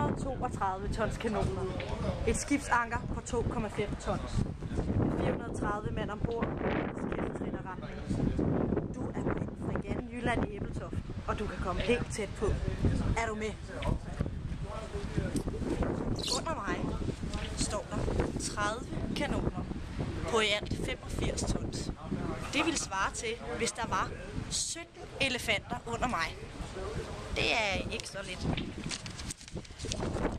132 tons kanoner. Et skibsanker på 2,5 tons. 430 mand ombord. Skibstrænerretning. Du er på fregatten Jylland i Ebeltoft, og du kan komme helt tæt på. Er du med? Under mig står der 30 kanoner på i alt 85 tons. Det ville svare til, hvis der var 17 elefanter under mig. Det er ikke så lidt.